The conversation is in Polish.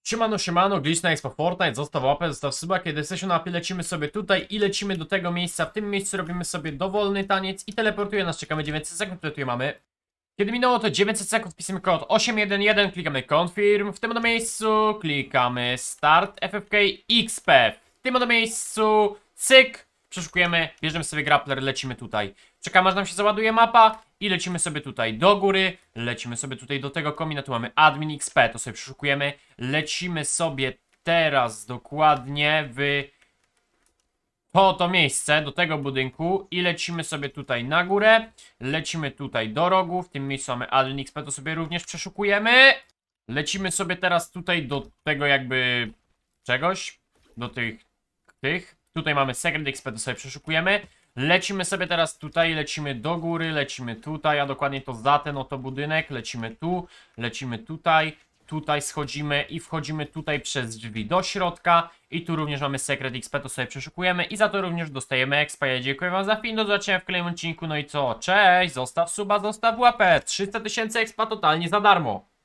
Siemano, siemano, Glitch na Expo Fortnite, zostaw łapę, zostaw suba, kiedy jesteśmy na mapie, lecimy sobie tutaj i lecimy do tego miejsca. W tym miejscu robimy sobie dowolny taniec i teleportuje nas, czekamy 900 sekund, które tutaj mamy. Kiedy minęło to 900 sekund, wpisujemy kod 811, klikamy confirm, w tym miejscu klikamy start FFK XP, w tym miejscu cyk, przeszukujemy, bierzemy sobie grappler, lecimy tutaj. Czekamy aż nam się załaduje mapa i lecimy sobie tutaj do góry, lecimy sobie tutaj do tego komina, tu mamy admin XP, to sobie przeszukujemy, lecimy sobie teraz dokładnie w to miejsce, do tego budynku i lecimy sobie tutaj na górę, lecimy tutaj do rogu, w tym miejscu mamy admin XP, to sobie również przeszukujemy, lecimy sobie teraz tutaj do tego jakby czegoś, do tych, tutaj mamy secret XP, to sobie przeszukujemy. Lecimy sobie teraz tutaj, lecimy do góry, lecimy tutaj, a dokładnie to za ten oto budynek, lecimy tu, lecimy tutaj, tutaj schodzimy i wchodzimy tutaj przez drzwi do środka i tu również mamy Secret XP, to sobie przeszukujemy i za to również dostajemy expa. Ja dziękuję wam za film, do zobaczenia w kolejnym odcinku, no i co, cześć, zostaw suba, zostaw łapę, 300 000 expa totalnie za darmo.